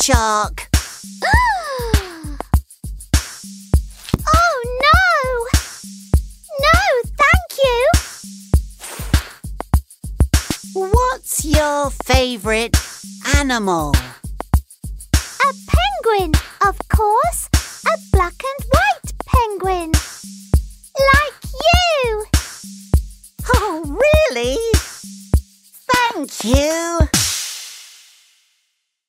shark. Oh no! No, thank you! What's your favourite animal? A penguin, of course.